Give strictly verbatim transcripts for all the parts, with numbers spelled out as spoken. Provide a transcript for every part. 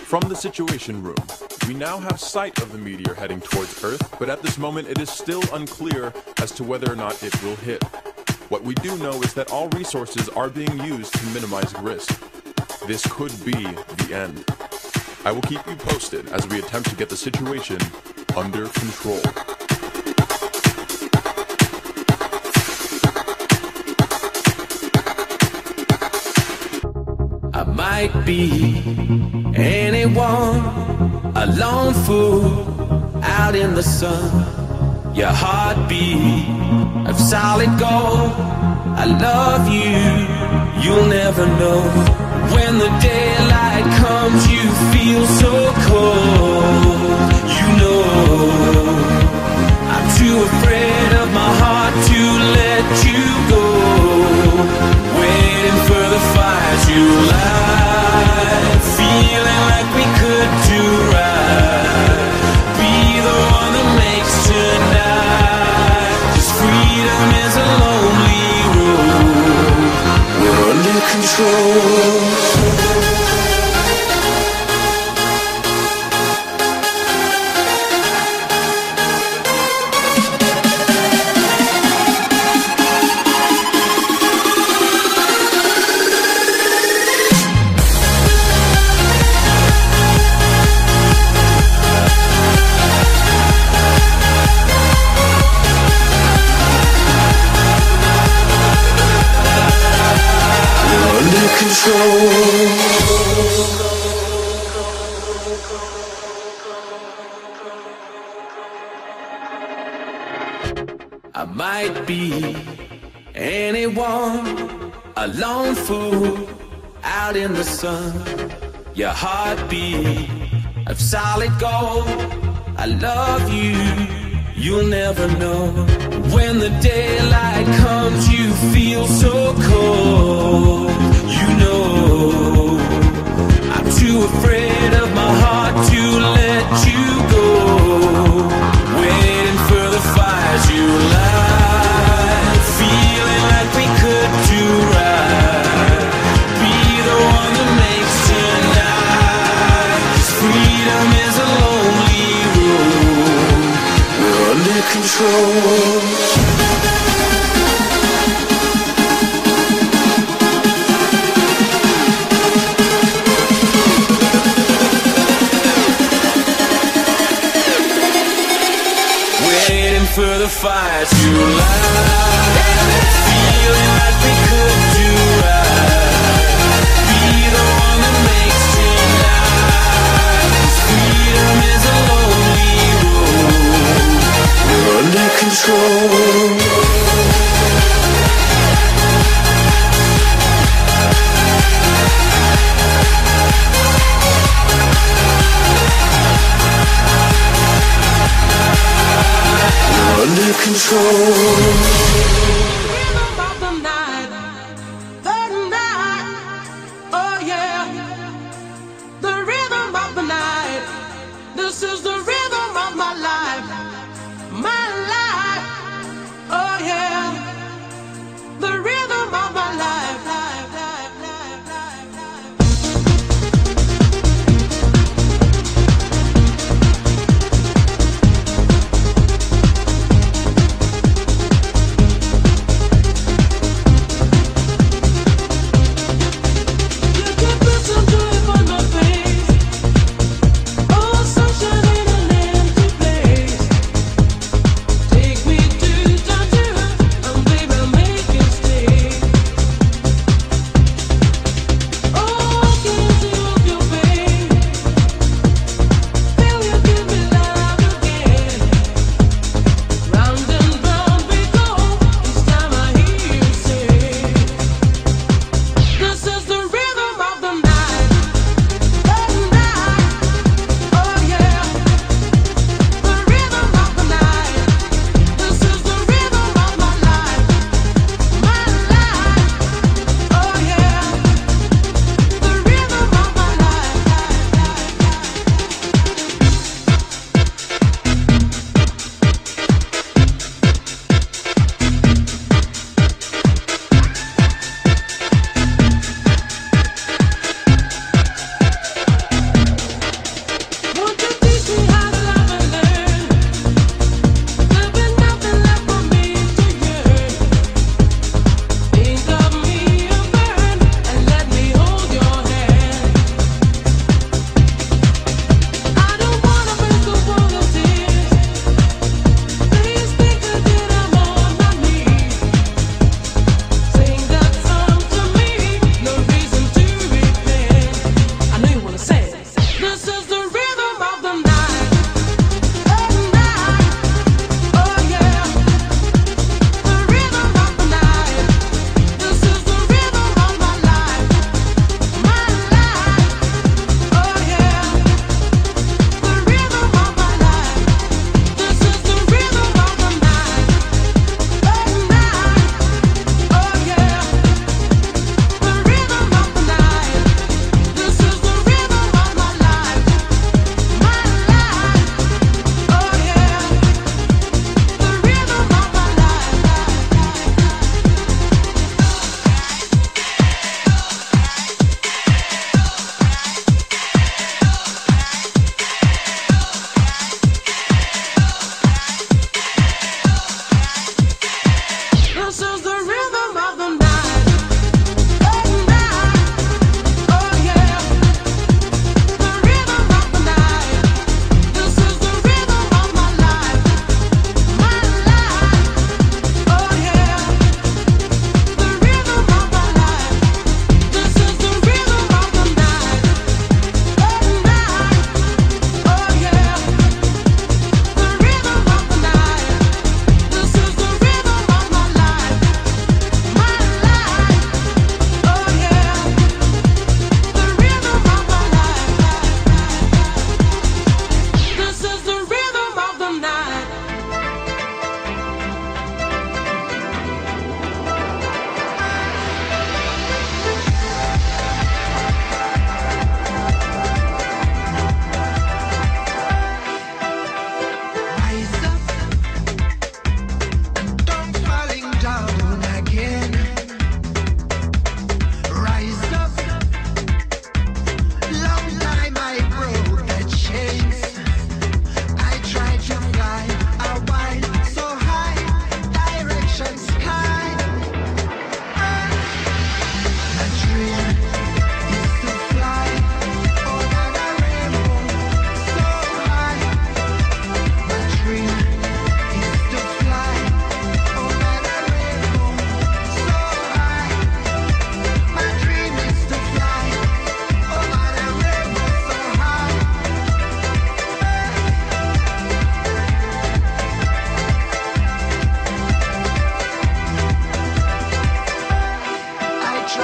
From the Situation Room, we now have sight of the meteor heading towards Earth, but at this moment it is still unclear as to whether or not it will hit. What we do know is that all resources are being used to minimize risk. This could be the end. I will keep you posted as we attempt to get the situation under control. I might be anyone, a lone fool out in the sun. Your heartbeat of solid gold. I love you, you'll never know. When the daylight comes, you feel so cold. You know, I'm too afraid of my heart to let you go. Waiting for the fire to light, feeling like we could do right. Be the one that makes tonight. 'Cause freedom is a lonely road. We're under control. I might be anyone, a lone fool out in the sun. Your heartbeat of solid gold. I love you, you'll never know. When the daylight comes, you feel so cold. You know, I'm too afraid of my heart to let you go. Waiting for the fire to light, feeling like we could do right. Be the one that makes tonight. 'Cause freedom is a lonely road. We're under control. For the fire to light, feeling like we could do right. Be the one that makes tonight. 'Cause freedom is a lonely road. We're under control. Under control. Sunshine in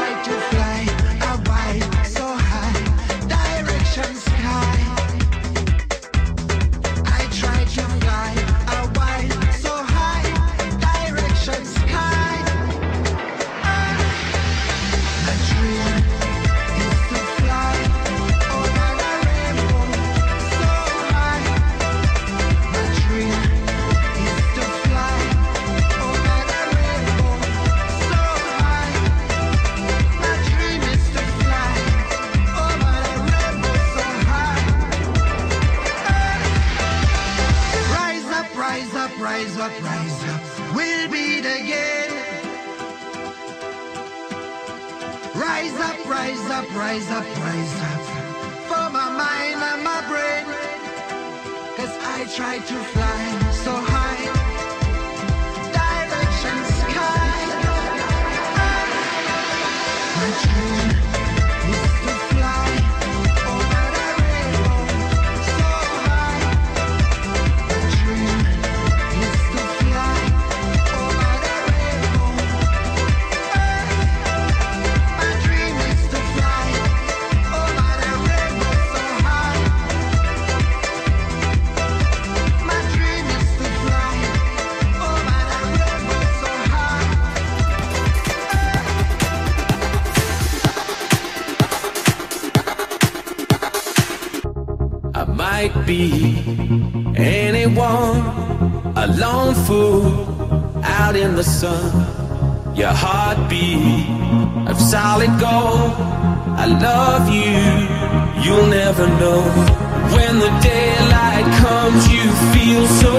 Anyone, a lone fool out in the sun. Your heartbeat of solid gold. I love you, you'll never know. When the daylight comes, you feel so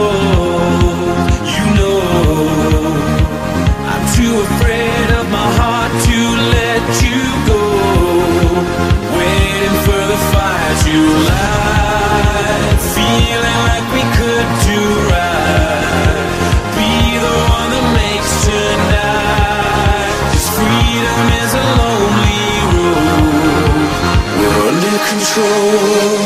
cold. You know, I'm too afraid of my heart to let you go. Waiting for the fire to light, feeling like we could do right. Be the one that makes tonight. 'Cause freedom is a lonely road. We're under control.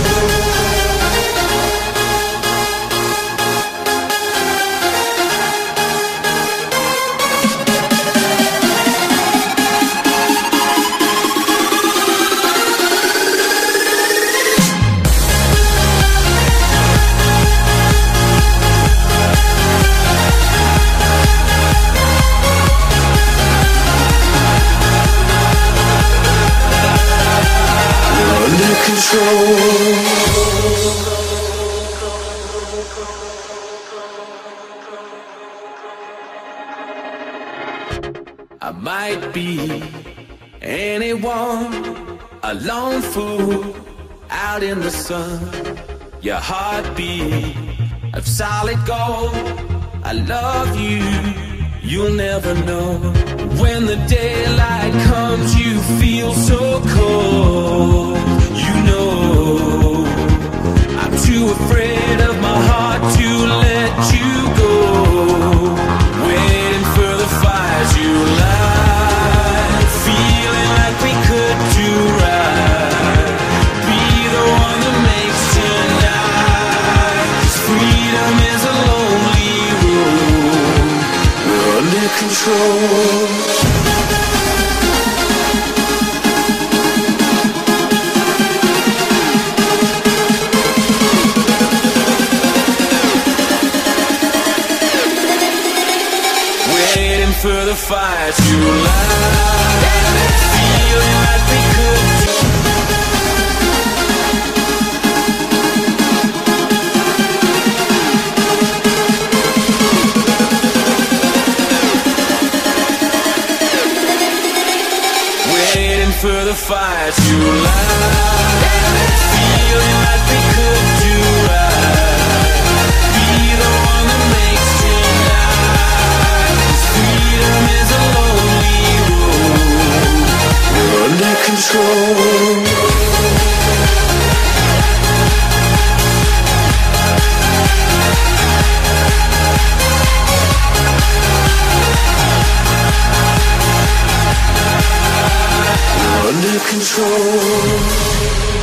I might be anyone, a lone fool out in the sun. Your heartbeat of solid gold. I love you, you'll never know. When the daylight comes, you feel so cold. You know, I'm too afraid of my heart to let you go. Waiting for the fire to light, feeling like we could do right. Be the one that makes tonight. 'Cause freedom is a lonely road. We're under control. For the fire to light, feeling like we could do. Waiting for the fire to light, feeling like we could do right. Be the one that makes tonight. Freedom is a lonely road. We're under control. We're under control.